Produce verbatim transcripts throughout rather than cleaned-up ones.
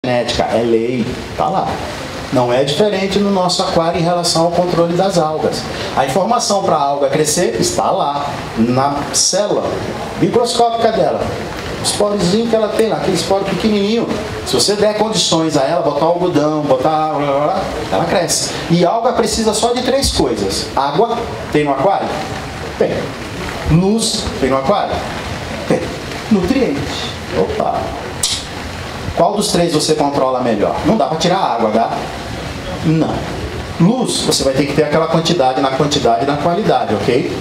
genética, é lei, tá lá. Não é diferente no nosso aquário em relação ao controle das algas. A informação para a alga crescer está lá, na célula microscópica dela. O esporozinho que ela tem lá, aquele esporo pequenininho. Se você der condições a ela, botar algodão, botar... ela cresce. E a alga precisa só de três coisas. Água, tem no aquário? Tem. Luz, tem no aquário? Tem. Nutriente. Opa! Qual dos três você controla melhor? Não dá para tirar a água, dá? Não. Luz, você vai ter que ter aquela quantidade na quantidade e na qualidade, ok?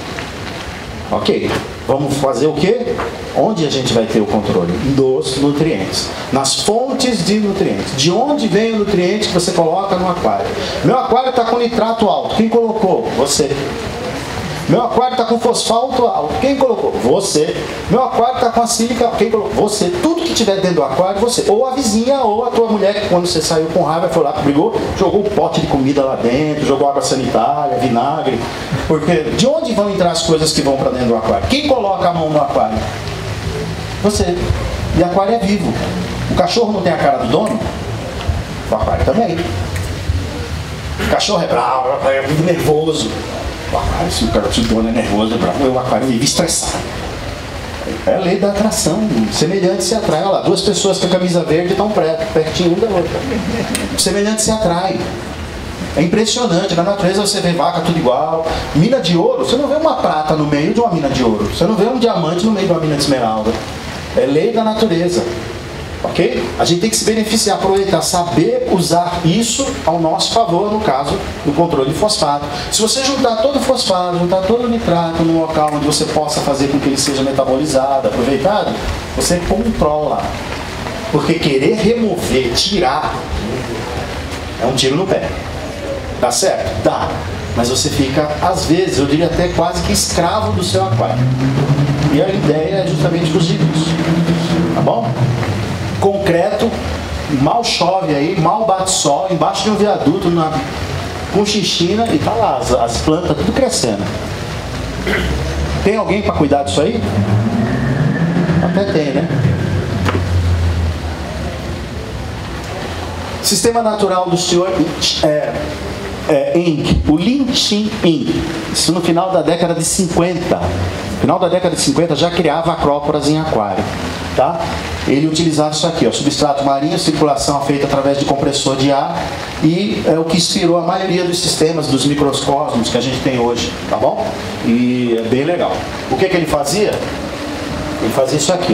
Ok. Vamos fazer o quê? Onde a gente vai ter o controle? Dos nutrientes. Nas fontes de nutrientes. De onde vem o nutriente que você coloca no aquário? Meu aquário está com nitrato alto. Quem colocou? Você. Meu aquário está com fosfato alto. Quem colocou? Você. Meu aquário está com a sílica. Quem colocou? Você. Tudo que tiver dentro do aquário, você. Ou a vizinha, ou a tua mulher, que quando você saiu com raiva, foi lá, brigou, jogou um pote de comida lá dentro, jogou água sanitária, vinagre. Porque de onde vão entrar as coisas que vão para dentro do aquário? Quem coloca a mão no aquário? Você. E aquário é vivo. O cachorro não tem a cara do dono? O aquário também. O cachorro é bravo, é muito nervoso. O aquário, se o cara se dono é nervoso, é bravo, o aquário vive estressado. É a lei da atração. Semelhante se atrai. Olha lá, duas pessoas com a camisa verde estão pertinho uma da outra. Semelhante se atrai. É impressionante. Na natureza você vê vaca tudo igual. Mina de ouro, você não vê uma prata no meio de uma mina de ouro. Você não vê um diamante no meio de uma mina de esmeralda. É lei da natureza. Ok? A gente tem que se beneficiar, aproveitar, saber usar isso ao nosso favor, no caso do controle de fosfato. Se você juntar todo o fosfato, juntar todo o nitrato num local onde você possa fazer com que ele seja metabolizado, aproveitado, você controla. Porque querer remover, tirar, é um tiro no pé. Dá certo? Dá. Mas você fica, às vezes, eu diria até quase que escravo do seu aquário. E a ideia é justamente fugir disso. Tá bom? Concreto, mal chove aí, mal bate sol, embaixo de um viaduto, na, com xixina, e tá lá, as, as plantas tudo crescendo. Tem alguém para cuidar disso aí? Até tem, né? Sistema natural do senhor é, é, Ing, o Lin Chin Ing. Isso no final da década de cinquenta. No final da década de cinquenta já criava acróporas em aquário. Tá? Ele utilizava isso aqui, ó, substrato marinho, circulação feita através de compressor de ar, e é o que inspirou a maioria dos sistemas dos microcosmos que a gente tem hoje, tá bom? E é bem legal. O que que ele fazia? Ele fazia isso aqui,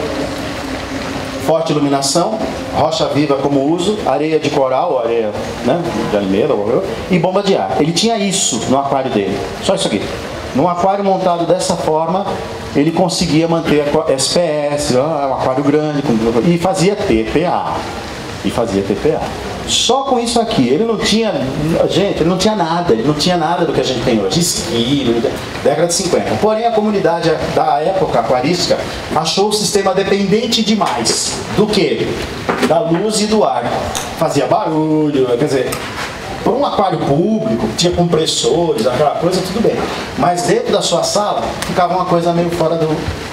ó. Forte iluminação, rocha viva como uso, areia de coral, areia, né, de almeida, e bomba de ar. Ele tinha isso no aquário dele, só isso aqui. Num aquário montado dessa forma, ele conseguia manter a S P S, um aquário grande, e fazia T P A. E fazia T P A. Só com isso aqui, ele não tinha, gente, ele não tinha nada, ele não tinha nada do que a gente tem hoje, esqui, década de cinquenta. Porém, a comunidade da época aquarística achou o sistema dependente demais. Do quê? Da luz e do ar. Fazia barulho, quer dizer... Para um aquário público, tinha compressores, aquela coisa, tudo bem. Mas dentro da sua sala, ficava uma coisa meio fora do,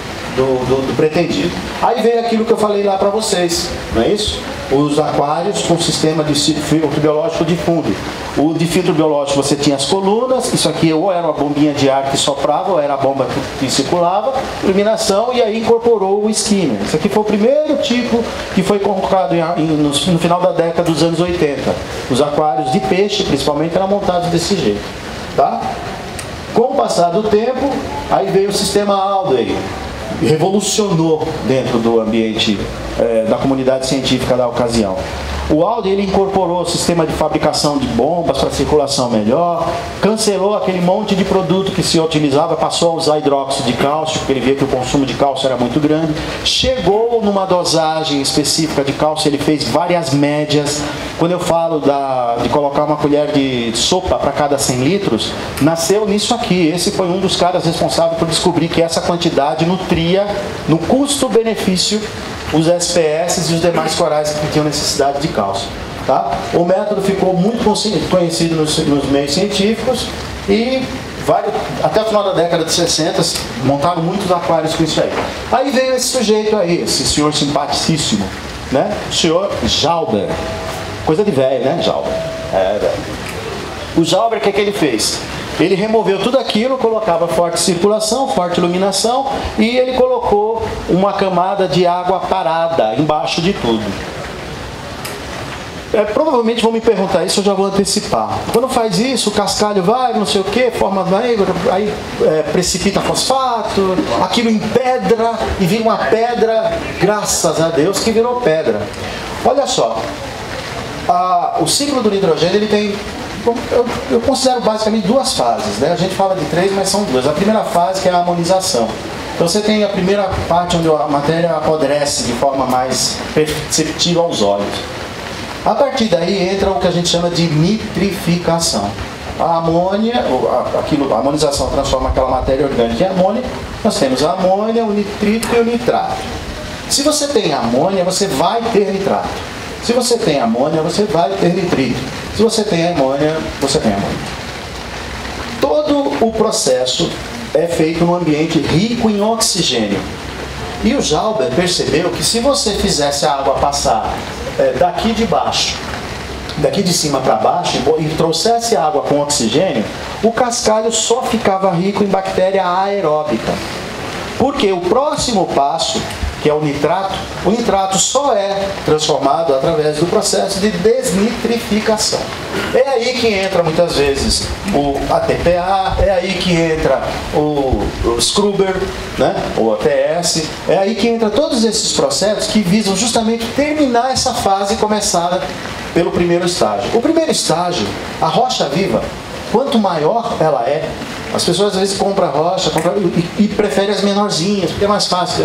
do, do, do pretendido. Aí veio aquilo que eu falei lá para vocês, não é isso? Os aquários com sistema de filtro biológico de fundo. O de filtro biológico você tinha as colunas, isso aqui ou era uma bombinha de ar que soprava, ou era a bomba que circulava, iluminação, e aí incorporou o skimmer. Isso aqui foi o primeiro tipo que foi colocado em, em, no, no final da década dos anos oitenta. Os aquários de peixe, principalmente, eram montados desse jeito. Tá? Com o passar do tempo, aí veio o sistema Aldwey. Revolucionou dentro do ambiente é, da comunidade científica da ocasião. O Aldwey ele incorporou o sistema de fabricação de bombas para circulação melhor, cancelou aquele monte de produto que se utilizava, passou a usar hidróxido de cálcio, porque ele via que o consumo de cálcio era muito grande, chegou numa dosagem específica de cálcio, ele fez várias médias. Quando eu falo da, de colocar uma colher de sopa para cada cem litros, nasceu nisso aqui. Esse foi um dos caras responsáveis por descobrir que essa quantidade nutria, no custo-benefício, os S P S e os demais corais que tinham necessidade de cálcio. Tá? O método ficou muito conhecido nos, nos meios científicos e vários, até o final da década de sessenta montaram muitos aquários com isso aí. Aí veio esse sujeito aí, esse senhor simpaticíssimo, né? O senhor Jauber. Coisa de velho, né, Jauber? É, velho. O Jauber, o que é que ele fez? Ele removeu tudo aquilo, colocava forte circulação, forte iluminação, e ele colocou uma camada de água parada embaixo de tudo. É, provavelmente vão me perguntar isso, eu já vou antecipar. Quando faz isso, o cascalho vai, não sei o que, forma aí é, precipita fosfato, aquilo empedra e vira uma pedra, graças a Deus que virou pedra. Olha só, a, o ciclo do nitrogênio ele tem, eu, eu considero basicamente duas fases, né? A gente fala de três, mas são duas. A primeira fase que é a amonização. Então você tem a primeira parte onde a matéria apodrece de forma mais perceptível aos olhos. A partir daí entra o que a gente chama de nitrificação. A amônia, aquilo, a amonização transforma aquela matéria orgânica em amônia. Nós temos a amônia, o nitrito e o nitrato. Se você tem amônia, você vai ter nitrato. Se você tem amônia, você vai ter nitrito. Se você tem amônia, você tem amônia. Todo o processo é feito num ambiente rico em oxigênio. E o Jauber percebeu que se você fizesse a água passar é, daqui de baixo, daqui de cima para baixo, e, e trouxesse água com oxigênio, o cascalho só ficava rico em bactéria aeróbica. Porque o próximo passo, que é o nitrato, o nitrato só é transformado através do processo de desnitrificação. É aí que entra muitas vezes o A T P A, é aí que entra o, o Scruber, né? O A T S, é aí que entra todos esses processos que visam justamente terminar essa fase começada pelo primeiro estágio. O primeiro estágio, a rocha viva, quanto maior ela é, as pessoas às vezes compram rocha compram, e, e preferem as menorzinhas, porque é mais fácil.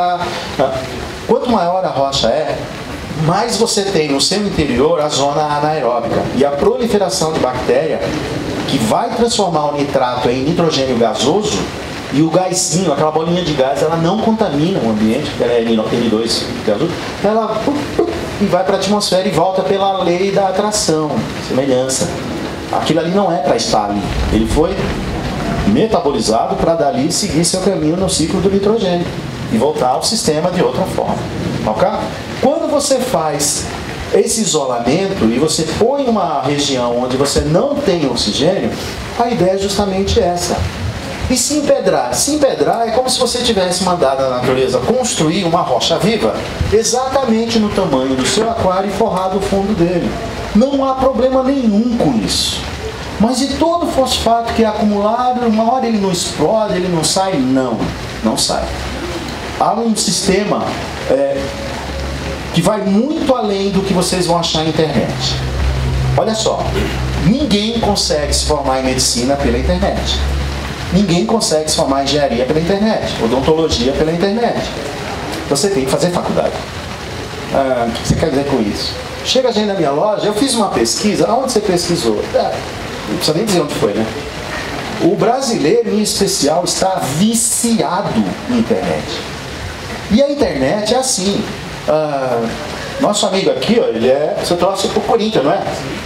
Quanto maior a rocha é, mais você tem no seu interior a zona anaeróbica. E a proliferação de bactéria, que vai transformar o nitrato em nitrogênio gasoso, e o gásinho, aquela bolinha de gás, ela não contamina o ambiente, porque ela é N dois gasoso, ela e vai para a atmosfera e volta pela lei da atração, semelhança. Aquilo ali não é para estar ali. Ele foi metabolizado para dali seguir seu caminho no ciclo do nitrogênio e voltar ao sistema de outra forma. Ok? Quando você faz esse isolamento e você põe uma região onde você não tem oxigênio, a ideia é justamente essa. E se empedrar? Se empedrar é como se você tivesse mandado a natureza construir uma rocha viva exatamente no tamanho do seu aquário e forrado o fundo dele. Não há problema nenhum com isso. Mas e todo fosfato que é acumulado, uma hora ele não explode, ele não sai? Não, não sai. Há um sistema é, que vai muito além do que vocês vão achar na internet. Olha só, ninguém consegue se formar em medicina pela internet. Ninguém consegue se formar em engenharia pela internet, odontologia pela internet. Você tem que fazer faculdade. Ah, o que você quer dizer com isso? Chega a gente na minha loja, eu fiz uma pesquisa. Aonde você pesquisou? Ah, não precisa nem dizer onde foi, né? O brasileiro, em especial, está viciado na internet. E a internet é assim. Ah, nosso amigo aqui, ó, ele é, você torce pro Corinthians, não é?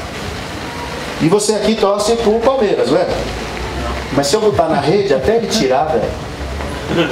E você aqui torce pro Palmeiras, não é? Mas se eu botar na rede, até ele tirar, velho.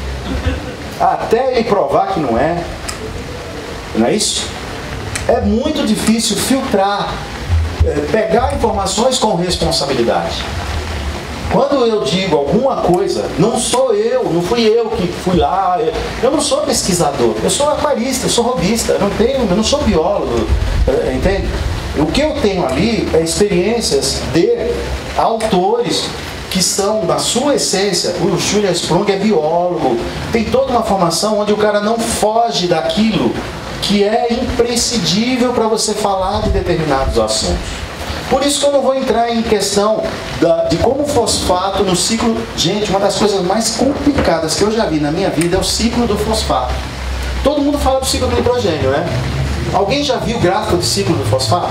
Até ele provar que não é. Não é isso? É muito difícil filtrar, é, pegar informações com responsabilidade. Quando eu digo alguma coisa, não sou eu, não fui eu que fui lá, eu não sou pesquisador, eu sou aquarista, eu sou robista, eu não, tenho, eu não sou biólogo, entende? O que eu tenho ali é experiências de autores que são, na sua essência, o Julian Sprung é biólogo, tem toda uma formação onde o cara não foge daquilo que é imprescindível para você falar de determinados assuntos. Por isso que eu não vou entrar em questão da, de como o fosfato no ciclo... Gente, uma das coisas mais complicadas que eu já vi na minha vida é o ciclo do fosfato. Todo mundo fala do ciclo do nitrogênio, né? Alguém já viu o gráfico do ciclo do fosfato?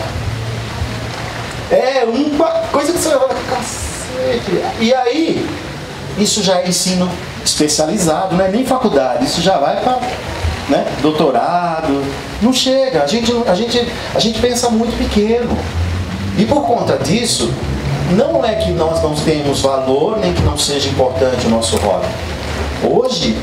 É uma coisa que você vai falar, cacete. E aí, isso já é ensino especializado, não é nem faculdade, isso já vai para... né, doutorado, não chega, a gente, a, gente, a gente pensa muito pequeno. E por conta disso, não é que nós não tenhamos valor, nem que não seja importante o nosso hobby. Hoje,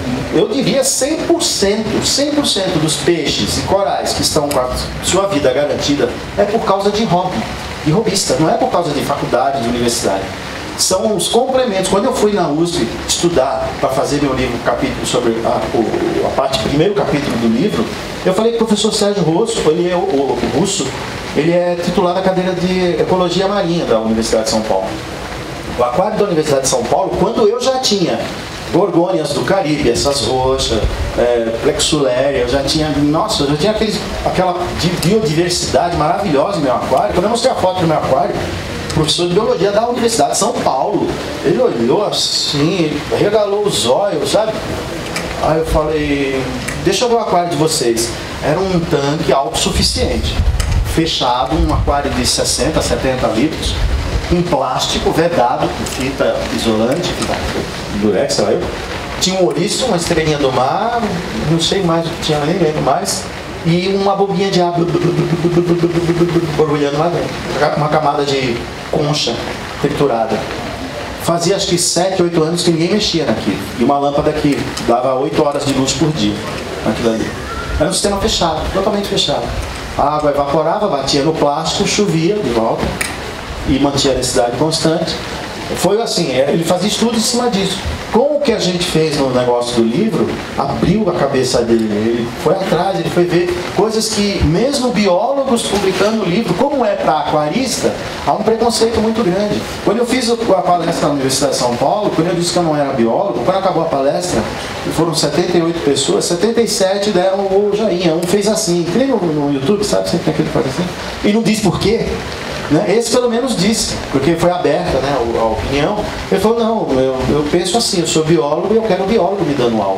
eu diria cem por cento, cem por cento dos peixes e corais que estão com a sua vida garantida é por causa de hobby, de hobbyista, não é por causa de faculdade, de universidade. São os complementos. Quando eu fui na U S P estudar para fazer meu livro, capítulo sobre a, o, a parte, primeiro capítulo do livro, eu falei que o professor Sérgio Russo, ele é o, o, o Russo, ele é titular da cadeira de Ecologia Marinha da Universidade de São Paulo. O aquário da Universidade de São Paulo, quando eu já tinha gorgônias do Caribe, essas roxas, é, plexuléria, eu já tinha, nossa, eu já tinha aqueles, aquela biodiversidade maravilhosa no meu aquário. Quando eu mostrei a foto do meu aquário, professor de biologia da Universidade de São Paulo, ele olhou assim, regalou os olhos, sabe? Aí eu falei, deixa eu ver o aquário de vocês. Era um tanque autossuficiente, fechado, um aquário de sessenta, setenta litros, em plástico, vedado, com fita isolante, durex, sei lá eu. Tinha um ouriço, uma estrelinha do mar, não sei mais o que tinha, nem lembro mais. E uma bobinha de água borbulhando lá dentro. Uma camada de concha triturada. Fazia acho que sete, oito anos que ninguém mexia naquilo. E uma lâmpada que dava oito horas de luz por dia. Naquilo ali. Era um sistema fechado, totalmente fechado. A água evaporava, batia no plástico, chovia de volta. E mantinha a densidade constante. Foi assim, ele fazia estudo em cima disso. Com o que a gente fez no negócio do livro, abriu a cabeça dele. Ele foi atrás, ele foi ver coisas que, mesmo biólogos publicando o livro, como é para aquarista, há um preconceito muito grande. Quando eu fiz a palestra na Universidade de São Paulo, quando eu disse que eu não era biólogo, quando acabou a palestra, foram setenta e oito pessoas, setenta e sete deram o joinha. Um fez assim, que nem no, no YouTube, sabe? Sempre tem aquele que faz assim. E não diz por quê. Né? Esse pelo menos disse, porque foi aberta, né, a opinião. Ele falou, não, eu, eu penso assim, eu sou biólogo e eu quero um biólogo me dando aula.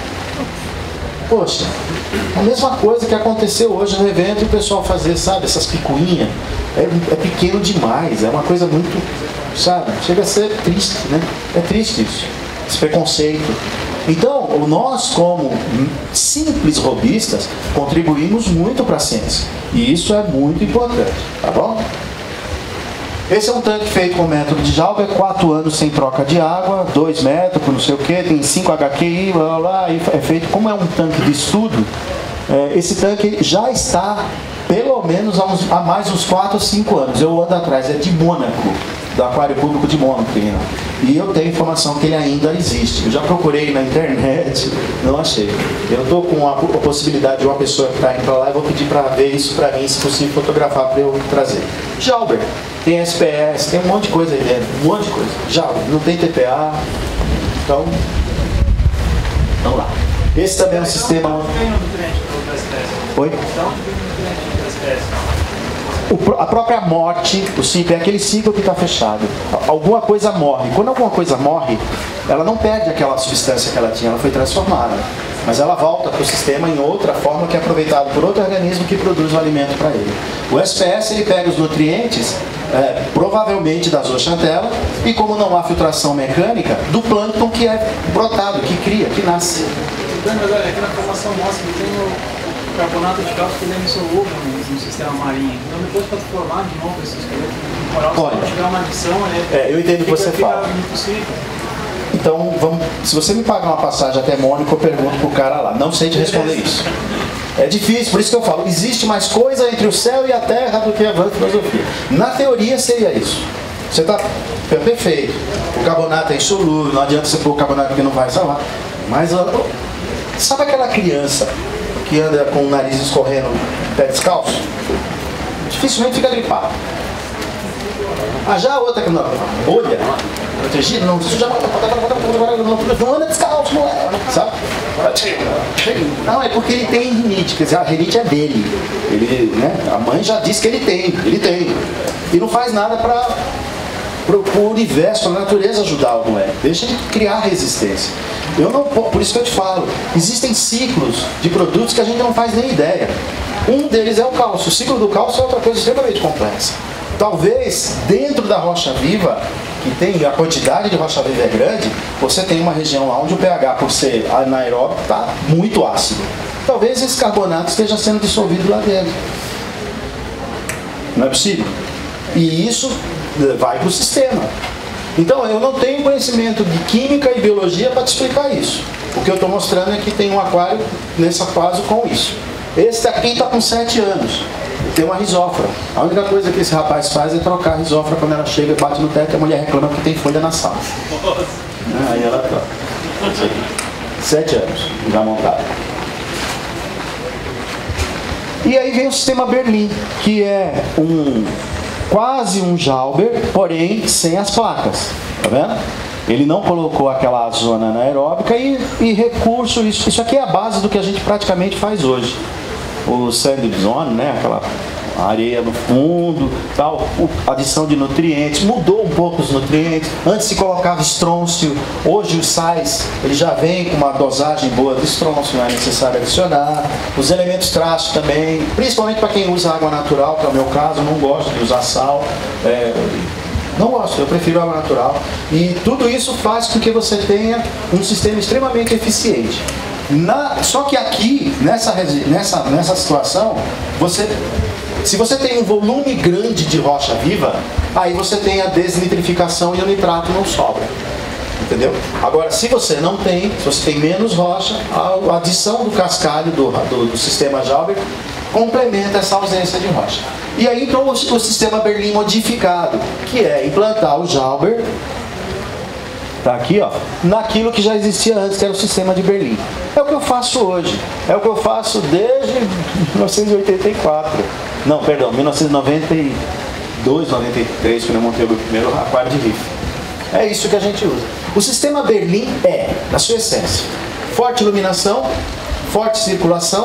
Poxa, a mesma coisa que aconteceu hoje no evento e o pessoal fazer, sabe, essas picuinhas, é, é pequeno demais, é uma coisa muito, sabe, chega a ser triste, né? É triste isso, esse preconceito. Então, nós como simples robistas, contribuímos muito para a ciência. E isso é muito importante, tá bom? Esse é um tanque feito com método de Jalber, quatro anos sem troca de água, dois metros, não sei o que, tem cinco H Q I, blá, blá, blá, e é feito, como é um tanque de estudo, é, esse tanque já está pelo menos há, uns, há mais uns quatro ou cinco anos. Eu ando atrás, é de Mônaco, do Aquário Público de Mônaco, e eu tenho informação que ele ainda existe. Eu já procurei na internet, não achei. Eu estou com a, a possibilidade de uma pessoa que está indo para lá, eu vou pedir para ver isso para mim, se possível fotografar para eu trazer. Jalber, tem S P S, tem um monte de coisa aí dentro, um monte de coisa. Jalber, não tem T P A, então, vamos lá. Esse também é um sistema... Oi? O, a própria morte, o ciclo, é aquele ciclo que está fechado. Alguma coisa morre. Quando alguma coisa morre, ela não perde aquela substância que ela tinha, ela foi transformada. Mas ela volta para o sistema em outra forma que é aproveitada por outro organismo que produz o alimento para ele. O S P S ele pega os nutrientes, é, provavelmente da zooxantela, e como não há filtração mecânica, do plâncton que é brotado, que cria, que nasce. Mas olha, aqui na formação mostra que tem o carbonato de cálcio que ele é insolúvel no, no sistema marinho. Então depois para formar de novo esse esqueleto corporal, se não tiver uma adição, ele é, eu entendo o que você fala. Impossível. Então, vamos, se você me pagar uma passagem até Mônaco, eu pergunto pro cara lá. Não sei te responder isso. É difícil, por isso que eu falo, existe mais coisa entre o céu e a terra do que a filosofia. Na teoria seria isso. Você está perfeito. O carbonato é insolúvel, não adianta você pôr o carbonato porque não vai salvar. Mas, sabe aquela criança que anda com o nariz escorrendo, pé descalço? Dificilmente fica gripado. Ah, já a outra que não, bolha, protegida, não suja, não anda descalço, não é, sabe? Não, é porque ele tem rinite, quer dizer, a rinite é dele. Ele, né, a mãe já disse que ele tem, ele tem. E não faz nada para o universo, a natureza ajudar o moleque. Deixa de criar resistência. Eu não, por isso que eu te falo, existem ciclos de produtos que a gente não faz nem ideia. Um deles é o cálcio. O ciclo do cálcio é outra coisa extremamente complexa. Talvez dentro da rocha viva, que tem a quantidade de rocha viva é grande, você tem uma região lá onde o pH, por ser anaeróbico, está muito ácido. Talvez esse carbonato esteja sendo dissolvido lá dentro. Não é possível? E isso vai para o sistema. Então, eu não tenho conhecimento de química e biologia para te explicar isso. O que eu estou mostrando é que tem um aquário nessa fase com isso. Esse aqui está com sete anos. Tem uma risófora. A única coisa que esse rapaz faz é trocar a risófora quando ela chega, bate no teto e a mulher reclama que tem folha na sala. Aí ela troca. Sete anos já montado. E aí vem o sistema Berlim, que é um quase um Jauber, porém sem as placas. Tá vendo? Ele não colocou aquela zona anaeróbica e, e recurso, isso, isso aqui é a base do que a gente praticamente faz hoje. O sand zone, né, aquela areia no fundo, tal, adição de nutrientes, mudou um pouco os nutrientes. Antes se colocava estrôncio, hoje os sais, ele já vem com uma dosagem boa de estrôncio, não é necessário adicionar. Os elementos traço também, principalmente para quem usa água natural, que é o meu caso, eu não gosto de usar sal, é, não gosto, eu prefiro água natural. E tudo isso faz com que você tenha um sistema extremamente eficiente. Na, só que aqui, nessa, nessa, nessa situação, você, se você tem um volume grande de rocha viva, aí você tem a desnitrificação e o nitrato não sobra. Entendeu? Agora, se você não tem, se você tem menos rocha, a adição do cascalho do, do, do sistema Jauber complementa essa ausência de rocha. E aí entrou o, o sistema Berlim modificado, que é implantar o Jauber, tá aqui, ó, naquilo que já existia antes, que era o sistema de Berlim. É o que eu faço hoje. É o que eu faço desde mil novecentos e oitenta e quatro. Não, perdão, mil novecentos e noventa e dois, noventa e três, quando eu montei o meu primeiro aquário de riff. É isso que a gente usa. O sistema Berlim é, na sua essência, forte iluminação, forte circulação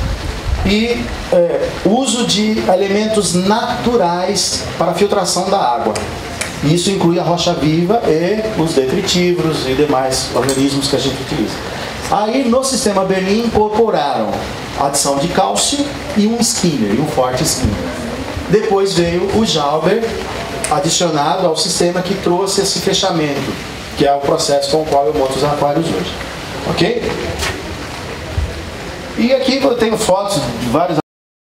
e é, uso de elementos naturais para a filtração da água. Isso inclui a rocha viva e os detritívoros e demais organismos que a gente utiliza. Aí no sistema Berlim incorporaram a adição de cálcio e um skimmer, um forte skimmer. Depois veio o Jauber adicionado ao sistema que trouxe esse fechamento, que é o processo com o qual eu monto os aquários hoje. Ok? E aqui eu tenho fotos de vários